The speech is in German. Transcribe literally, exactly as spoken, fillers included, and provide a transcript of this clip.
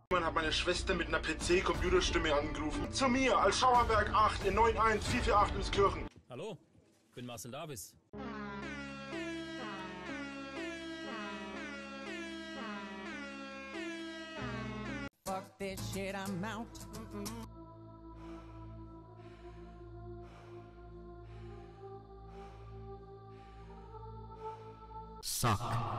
Man hat meine Schwester mit einer P C-Computerstimme angerufen. Zu mir, als Schauerberg acht in neun eins vier vier acht ins Kirchen. Hallo, ich bin Marcel Davis. Fuck this shit, I'm out. Suck.